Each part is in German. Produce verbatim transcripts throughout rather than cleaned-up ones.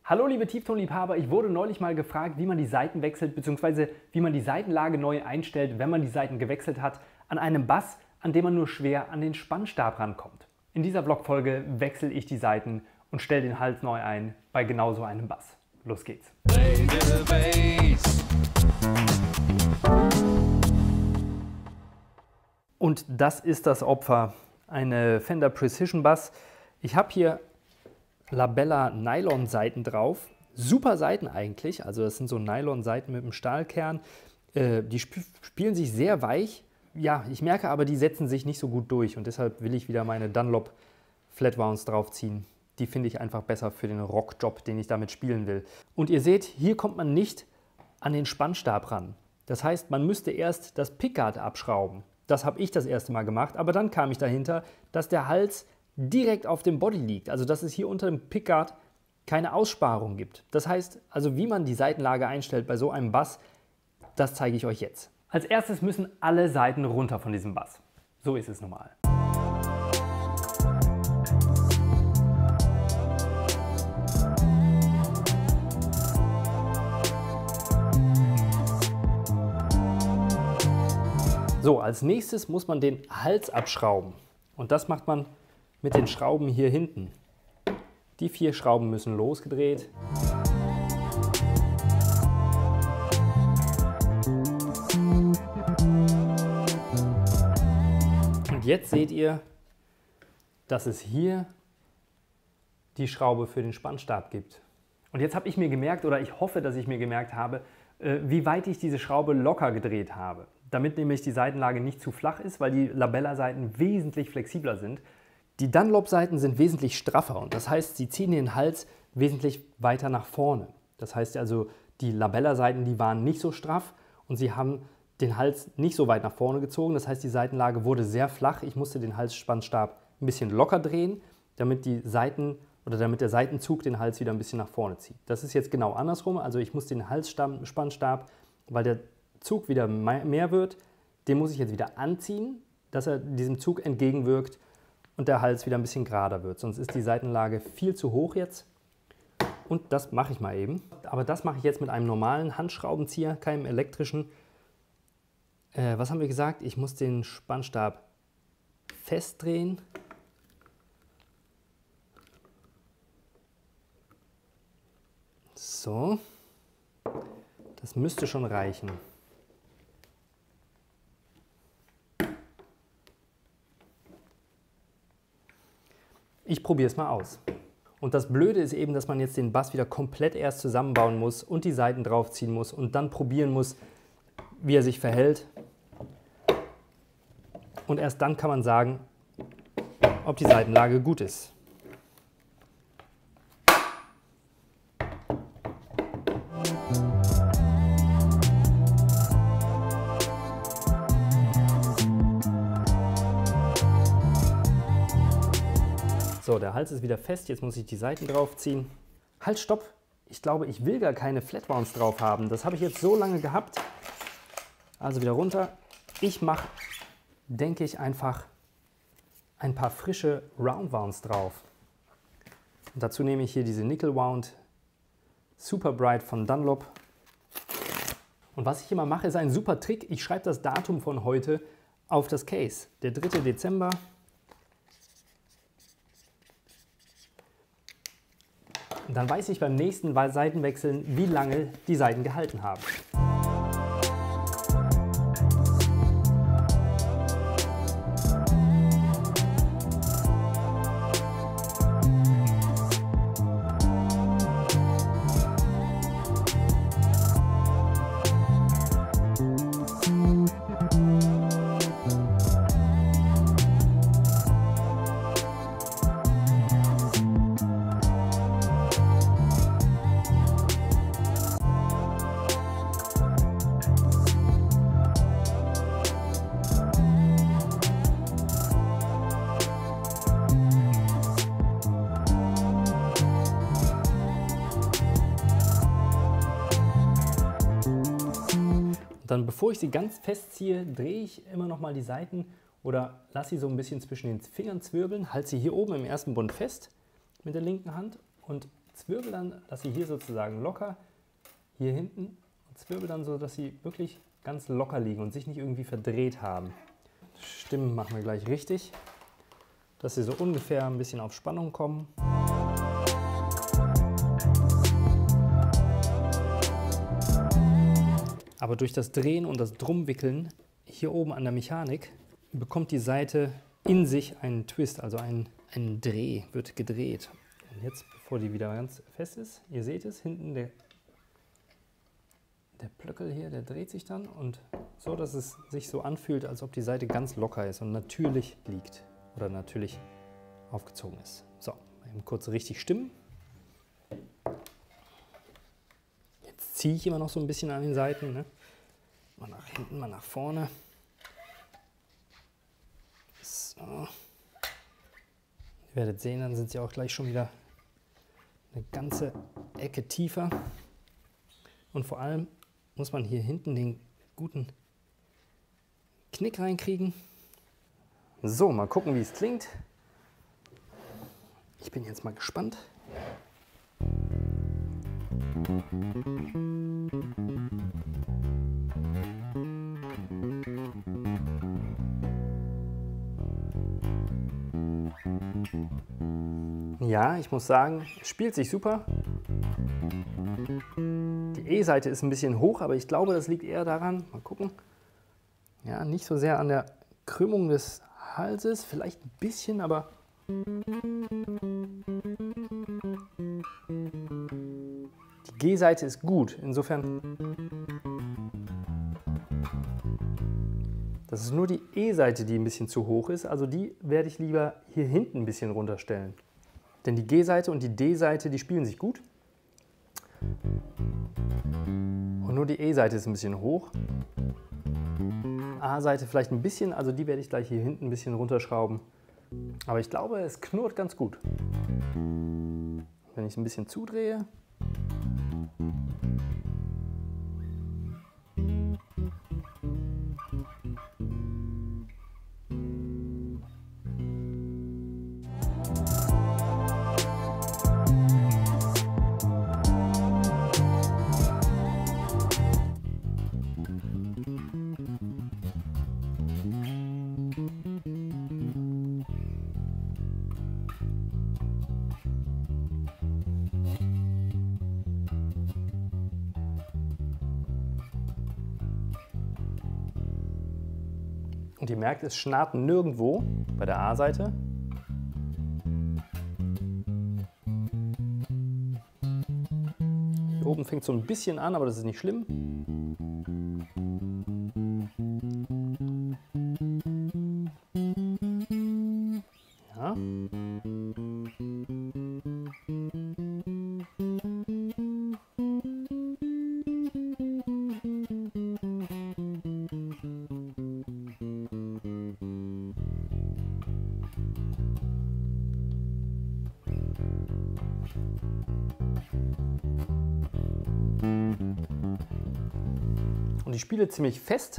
Hallo liebe Tieftonliebhaber, ich wurde neulich mal gefragt, wie man die Saiten wechselt bzw. wie man die Saitenlage neu einstellt, wenn man die Saiten gewechselt hat, an einem Bass, an dem man nur schwer an den Spannstab rankommt. In dieser Vlogfolge wechsle ich die Saiten und stelle den Hals neu ein bei genau so einem Bass. Los geht's! Und das ist das Opfer, eine Fender Precision Bass. Ich habe hier Labella Nylon Saiten drauf, super Saiten eigentlich, also das sind so Nylon Saiten mit einem Stahlkern, äh, die sp spielen sich sehr weich, ja, ich merke aber, die setzen sich nicht so gut durch und deshalb will ich wieder meine Dunlop Flat Wounds draufziehen. Die finde ich einfach besser für den Rockjob, den ich damit spielen will. Und ihr seht, hier kommt man nicht an den Spannstab ran. Das heißt, man müsste erst das Pickguard abschrauben. Das habe ich das erste Mal gemacht, aber dann kam ich dahinter, dass der Hals direkt auf dem Body liegt, also dass es hier unter dem Pickguard keine Aussparung gibt. Das heißt, also wie man die Saitenlage einstellt bei so einem Bass, das zeige ich euch jetzt. Als erstes müssen alle Saiten runter von diesem Bass. So ist es normal. So, als nächstes muss man den Hals abschrauben und das macht man mit den Schrauben hier hinten. Die vier Schrauben müssen losgedreht. Und jetzt seht ihr, dass es hier die Schraube für den Spannstab gibt. Und jetzt habe ich mir gemerkt, oder ich hoffe, dass ich mir gemerkt habe, wie weit ich diese Schraube locker gedreht habe. Damit nämlich die Saitenlage nicht zu flach ist, weil die Labella-Saiten wesentlich flexibler sind. Die Dunlop-Saiten sind wesentlich straffer und das heißt, sie ziehen den Hals wesentlich weiter nach vorne. Das heißt also, die Labella-Saiten, die waren nicht so straff und sie haben den Hals nicht so weit nach vorne gezogen. Das heißt, die Saitenlage wurde sehr flach. Ich musste den Halsspannstab ein bisschen locker drehen, damit die Saiten oder damit der Seitenzug den Hals wieder ein bisschen nach vorne zieht. Das ist jetzt genau andersrum. Also ich muss den Halsspannstab, weil der Zug wieder mehr wird, den muss ich jetzt wieder anziehen, dass er diesem Zug entgegenwirkt und der Hals wieder ein bisschen gerader wird. Sonst ist die Seitenlage viel zu hoch jetzt. Und das mache ich mal eben. Aber das mache ich jetzt mit einem normalen Handschraubenzieher, keinem elektrischen. Äh, was haben wir gesagt? Ich muss den Spannstab festdrehen. So. Das müsste schon reichen. Ich probiere es mal aus. Und das Blöde ist eben, dass man jetzt den Bass wieder komplett erst zusammenbauen muss und die Saiten draufziehen muss und dann probieren muss, wie er sich verhält. Und erst dann kann man sagen, ob die Saitenlage gut ist. So, der Hals ist wieder fest, jetzt muss ich die Saiten draufziehen. Halt, stopp! Ich glaube, ich will gar keine Flat Wounds drauf haben. Das habe ich jetzt so lange gehabt. Also wieder runter. Ich mache, denke ich, einfach ein paar frische Round Wounds drauf. Und dazu nehme ich hier diese Nickel Wound Super Bright von Dunlop. Und was ich immer mache, ist ein super Trick. Ich schreibe das Datum von heute auf das Case. Der dritte Dezember. Dann weiß ich beim nächsten Seitenwechseln, wie lange die Saiten gehalten haben. Dann, bevor ich sie ganz festziehe, drehe ich immer noch mal die Saiten oder lasse sie so ein bisschen zwischen den Fingern zwirbeln, halte sie hier oben im ersten Bund fest mit der linken Hand und zwirbel dann, dass sie hier sozusagen locker, hier hinten, und zwirbel dann so, dass sie wirklich ganz locker liegen und sich nicht irgendwie verdreht haben. Stimmen machen wir gleich richtig, dass sie so ungefähr ein bisschen auf Spannung kommen. Aber durch das Drehen und das Drumwickeln hier oben an der Mechanik bekommt die Seite in sich einen Twist, also einen, einen Dreh, wird gedreht. Und jetzt, bevor die wieder ganz fest ist, ihr seht es, hinten der, der Plöckel hier, der dreht sich dann und so, dass es sich so anfühlt, als ob die Seite ganz locker ist und natürlich liegt oder natürlich aufgezogen ist. So, eben kurz richtig stimmen. Jetzt ziehe ich immer noch so ein bisschen an den Seiten, ne? Mal nach hinten, mal nach vorne. So. Ihr werdet sehen, dann sind sie auch gleich schon wieder eine ganze Ecke tiefer. Und vor allem muss man hier hinten den guten Knick reinkriegen. So, mal gucken, wie es klingt. Ich bin jetzt mal gespannt. Ja, ich muss sagen, es spielt sich super. Die E-Seite ist ein bisschen hoch, aber ich glaube, das liegt eher daran, mal gucken, ja, nicht so sehr an der Krümmung des Halses, vielleicht ein bisschen, aber die G-Seite ist gut, insofern, das ist nur die E-Seite, die ein bisschen zu hoch ist, also die werde ich lieber hier hinten ein bisschen runterstellen. Denn die G-Seite und die D-Seite, die spielen sich gut. Und nur die E-Seite ist ein bisschen hoch. A-Seite vielleicht ein bisschen, also die werde ich gleich hier hinten ein bisschen runterschrauben. Aber ich glaube, es knurrt ganz gut. Wenn ich es ein bisschen zudrehe. Und ihr merkt, es schnarrt nirgendwo bei der A-Seite. Hier oben fängt es so ein bisschen an, aber das ist nicht schlimm. Ja. Und ich spiele ziemlich fest.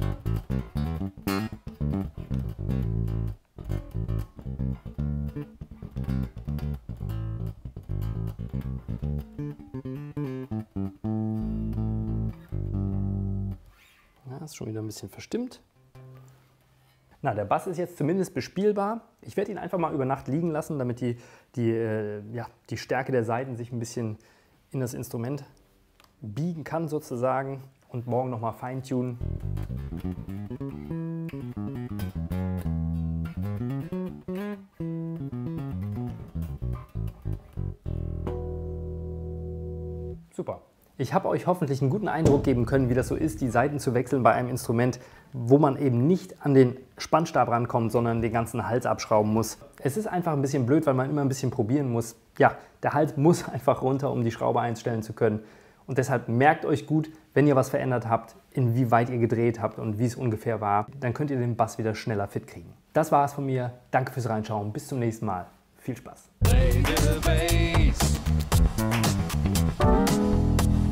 Ja, ist schon wieder ein bisschen verstimmt. Na, der Bass ist jetzt zumindest bespielbar. Ich werde ihn einfach mal über Nacht liegen lassen, damit die, die, äh, ja, die Stärke der Saiten sich ein bisschen in das Instrument biegen kann sozusagen und morgen nochmal feintunen. Super. Ich habe euch hoffentlich einen guten Eindruck geben können, wie das so ist, die Saiten zu wechseln bei einem Instrument, wo man eben nicht an den Spannstab rankommt, sondern den ganzen Hals abschrauben muss. Es ist einfach ein bisschen blöd, weil man immer ein bisschen probieren muss. Ja, der Hals muss einfach runter, um die Schraube einstellen zu können. Und deshalb merkt euch gut, wenn ihr was verändert habt, inwieweit ihr gedreht habt und wie es ungefähr war, dann könnt ihr den Bass wieder schneller fit kriegen. Das war es von mir. Danke fürs Reinschauen. Bis zum nächsten Mal. Viel Spaß.